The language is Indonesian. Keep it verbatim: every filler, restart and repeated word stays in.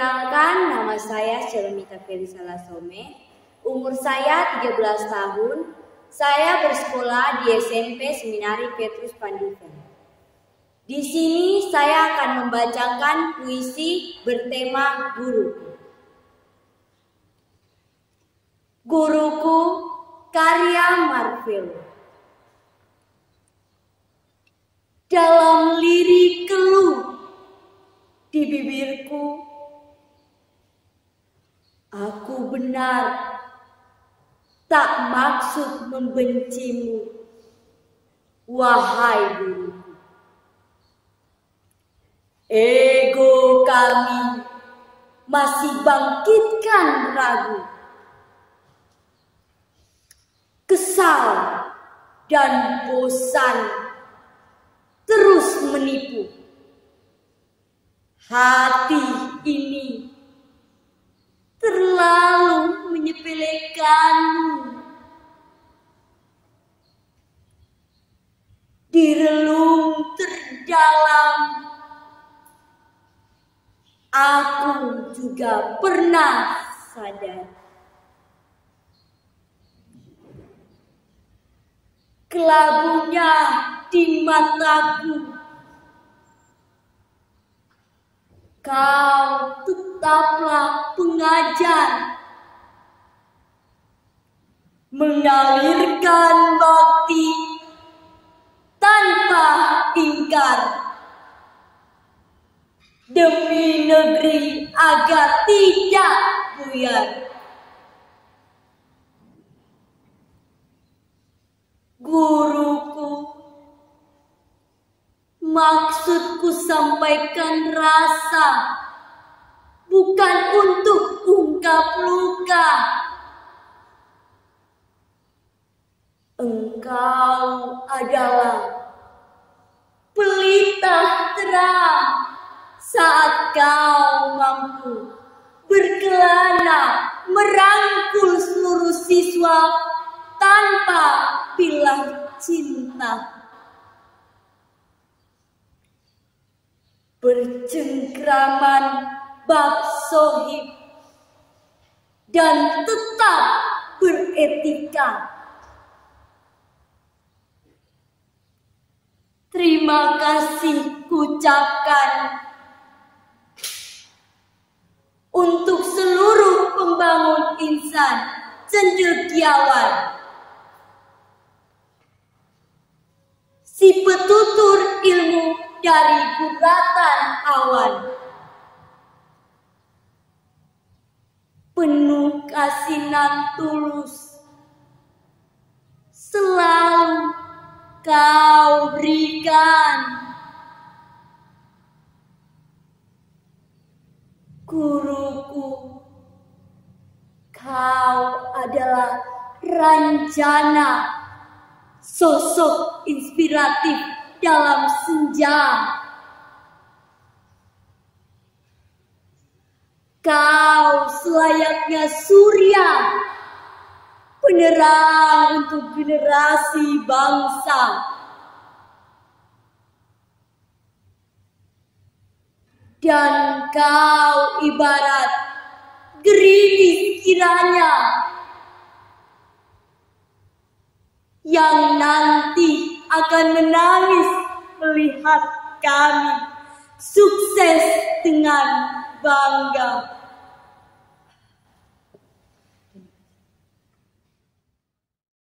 Perkenalkan, nama saya Shalomita Felisa Lasome. Umur saya tiga belas tahun. Saya bersekolah di S M P Seminari Petrus Pandikan. Di sini saya akan membacakan puisi bertema Guruku. Guruku, karya Marvel. Dalam lirik keluh di bibirku, aku benar tak maksud membencimu, wahai guruku. Ego kami masih bangkitkan ragu, kesal dan bosan terus menipu. Hati ini terlalu menyepelekanmu. Di relung terdalam, aku juga pernah sadar. Kelabunya di mataku, kau tetaplah pengajar, mengalirkan bakti tanpa ingkar, demi negeri agar tidak buyar. Guruku, maksudku sampaikan rasa, bukan untuk ungkap luka. Engkau adalah pelita terang saat kau mampu berkelana merangkul seluruh siswa tanpa pilah cinta. Bercengkraman bab sohib dan tetap beretika. Terima kasih kucapkan untuk seluruh pembangun insan cendekiawan, si petutur ilmu dari guratan awan. Penuh kasinan tulus selalu kau berikan. Guruku, kau adalah rancana, sosok inspiratif dalam senja. Kau selayaknya surya, penerang untuk generasi bangsa. Dan kau ibarat gerimis kiranya yang nanti akan menangis melihat kami sukses dengan bangga.